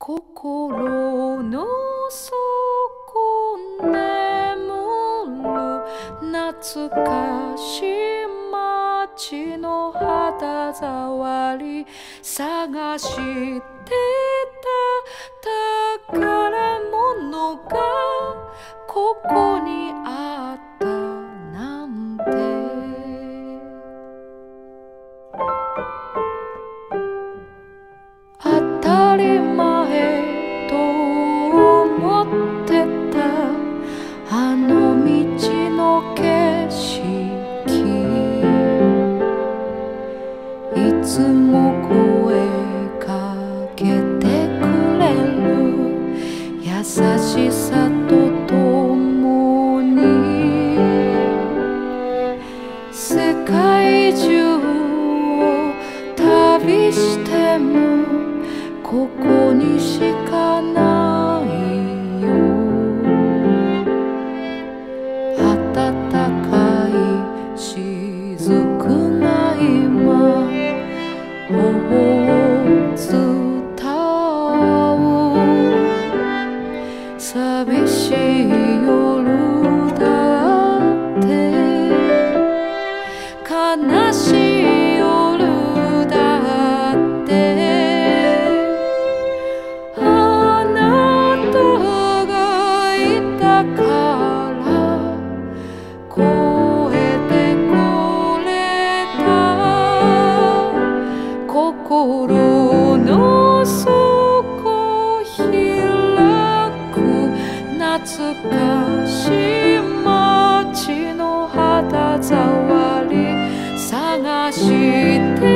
心の底眠る懐かしい街の肌触り探してた宝物がここにあったなんて当たり前と思ってたあの道の景色いつも声かけてくれる優しさとともに世界中を旅してもここにしかないよ暖かい雫が今頬を伝う寂しい夜だって悲しい夜だって心の底開く懐かしい街の肌触り探して